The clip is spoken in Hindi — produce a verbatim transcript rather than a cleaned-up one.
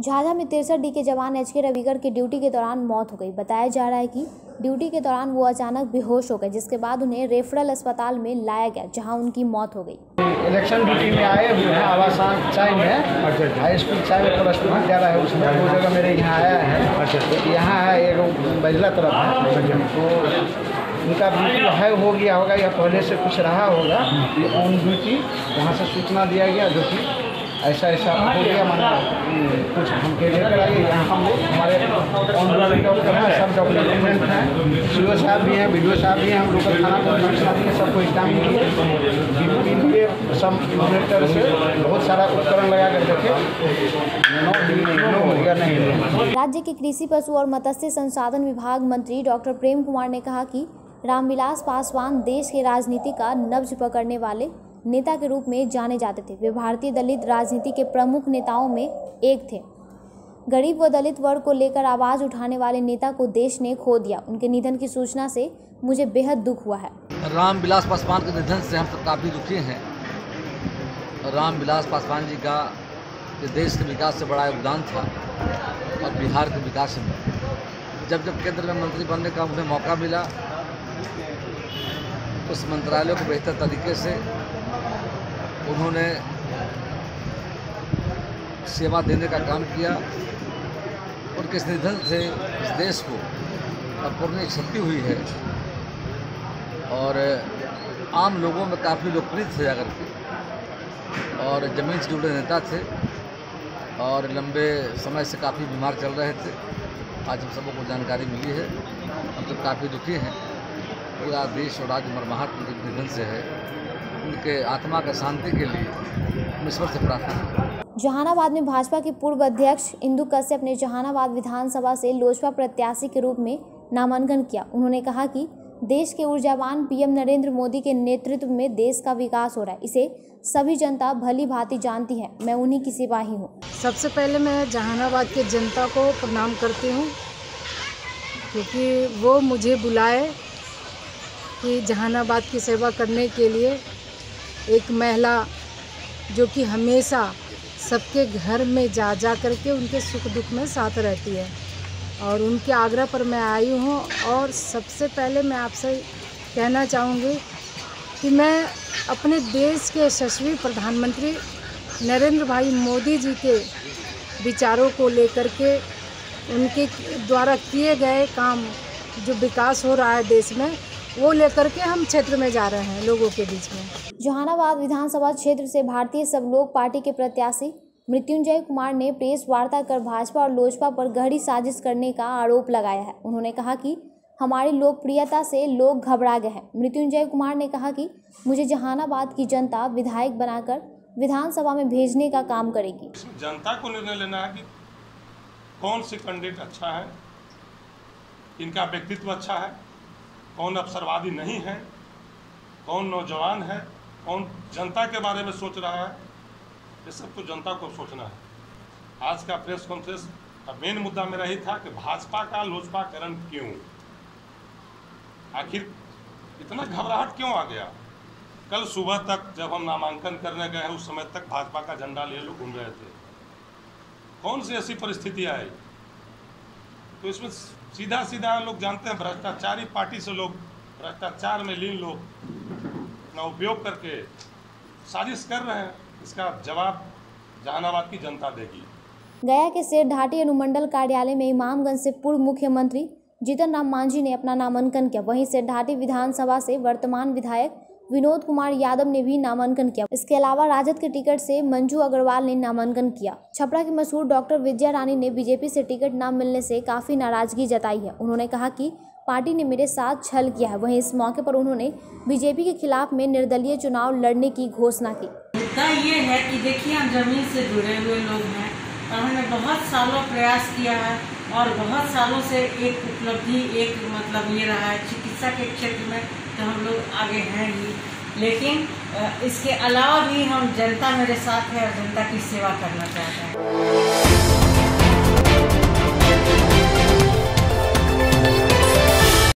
झाझा में तिरसठ डी के जवान एच के रविगर की ड्यूटी के दौरान मौत हो गई। बताया जा रहा है कि ड्यूटी के दौरान वो अचानक बेहोश हो गए, जिसके बाद उन्हें रेफरल अस्पताल में लाया गया, जहां उनकी मौत हो गई। इलेक्शन ड्यूटी में आए हुए हैं, आवासान चाय में हाई स्कूल चाय में प्लस टू जा रहा है, उसमें वो जगह मेरे यहाँ आया है। यहाँ है एक बजला तरफ है, तो उनका ड्यूटी है हो गया होगा या पहले से कुछ रहा होगा, ये ऑन ड्यूटी वहाँ से सूचना दिया गया जो कि ऐसा ऐसा हो गया, माना कुछ हमके लेकर आइए। यहाँ हम लोग हमारे ऑन डॉक्टर हैं, सब डॉक्यूमेंट हैं, सी ओ साहब भी हैं, बी डी ओ साहब भी हैं, हम लोकल थाना साहब भी हैं, सबको एग्जाम लिए सब मॉनिटर से बहुत सारा उपकरण लगा कर देखे नहीं। राज्य के कृषि, पशु और मत्स्य संसाधन विभाग मंत्री डॉक्टर प्रेम कुमार ने कहा कि रामविलास पासवान देश के राजनीति का नब्ज पकड़ने वाले नेता के रूप में जाने जाते थे। वे भारतीय दलित राजनीति के प्रमुख नेताओं में एक थे। गरीब व दलित वर्ग को लेकर आवाज उठाने वाले नेता को देश ने खो दिया। उनके निधन की सूचना से मुझे बेहद दुख हुआ है। रामविलास पासवान के निधन से हम सब काफ़ी दुखी हैं। रामविलास पासवान जी का देश के विकास से बड़ा योगदान था और बिहार के विकास में जब जब केंद्र में मंत्री बनने का उन्हें मौका मिला, उस मंत्रालय को बेहतर तरीके से उन्होंने सेवा देने का काम किया। उनके इस निधन से इस देश को अपूर्णीय क्षति हुई है और आम लोगों में काफ़ी लोकप्रिय थे जाकर के, और ज़मीन से जुड़े नेता थे और लंबे समय से काफ़ी बीमार चल रहे थे। आज हम सबको जानकारी मिली है, हम सब काफ़ी दुखी हैं। पूरा देश और राज्य मर्माहत उनके निधन से है। उनके आत्मा का शांति के लिए ईश्वर से प्रार्थना। जहानाबाद में भाजपा के पूर्व अध्यक्ष इंदु कश्यप ने जहानाबाद विधानसभा से लोजपा प्रत्याशी के रूप में नामांकन किया। उन्होंने कहा कि देश के ऊर्जावान पीएम नरेंद्र मोदी के नेतृत्व में देश का विकास हो रहा है, इसे सभी जनता भली भांति जानती है। मैं उन्हीं की सिपाही हूँ। सबसे पहले मैं जहानाबाद के जनता को प्रणाम करती हूँ, क्योंकि वो मुझे बुलाए कि जहानाबाद की सेवा करने के लिए। एक महिला जो कि हमेशा सबके घर में जा जा करके उनके सुख दुख में साथ रहती है, और उनके आग्रह पर मैं आई हूँ। और सबसे पहले मैं आपसे कहना चाहूँगी कि मैं अपने देश के यशस्वी प्रधानमंत्री नरेंद्र भाई मोदी जी के विचारों को लेकर के, उनके द्वारा किए गए काम, जो विकास हो रहा है देश में, वो लेकर के हम क्षेत्र में जा रहे हैं लोगों के बीच में। जहानाबाद विधानसभा क्षेत्र से भारतीय सब लोग पार्टी के प्रत्याशी मृत्युंजय कुमार ने प्रेस वार्ता कर भाजपा और लोजपा पर गहरी साजिश करने का आरोप लगाया है। उन्होंने कहा कि हमारी लोकप्रियता से लोग घबरा गए हैं। मृत्युंजय कुमार ने कहा कि मुझे जहानाबाद की जनता विधायक बनाकर विधानसभा में भेजने का काम करेगी। जनता को निर्णय लेना है कि कौन से कैंडिडेट अच्छा है, इनका व्यक्तित्व अच्छा है, कौन अवसरवादी नहीं है, कौन नौजवान है, कौन जनता के बारे में सोच रहा है। ये सब तो जनता को सोचना है। आज का प्रेस कॉन्फ्रेंस का मेन मुद्दा मेरा ही था कि भाजपा का लोजपाकरण क्यों, आखिर इतना घबराहट क्यों आ गया। कल सुबह तक जब हम नामांकन करने गए हैं, उस समय तक भाजपा का झंडा लिए लोग घूम रहे थे। कौन सी ऐसी परिस्थिति आई? तो इसमें सीधा सीधा लोग जानते हैं, भ्रष्टाचारी पार्टी से लोग, भ्रष्टाचार में लीन लोग अपना उपयोग करके साजिश कर रहे हैं। इसका जवाब जहानाबाद की जनता देगी। गया के सेठघाटी अनुमंडल कार्यालय में इमामगंज से पूर्व मुख्यमंत्री जीतन राम मांझी ने अपना नामांकन किया। वहीं सेठघाटी विधानसभा से वर्तमान विधायक विनोद कुमार यादव ने भी नामांकन किया। इसके अलावा राजद के टिकट से मंजू अग्रवाल ने नामांकन किया। छपरा की मशहूर डॉक्टर विजया रानी ने बीजेपी से टिकट न मिलने से काफी नाराजगी जताई है। उन्होंने कहा कि पार्टी ने मेरे साथ छल किया है। वहीं इस मौके पर उन्होंने बीजेपी के खिलाफ में निर्दलीय चुनाव लड़ने की घोषणा की। मुद्दा ये है कि देखिए, हम जमीन से जुड़े हुए लोग हैं और हमने बहुत सालों प्रयास किया है और बहुत सालों से एक उपलब्धि, एक मतलब ये रहा है चिकित्सा के क्षेत्र में, तो हम लोग आगे हैं ही। लेकिन इसके अलावा भी हम, जनता मेरे साथ है और जनता की सेवा करना चाहते हैं।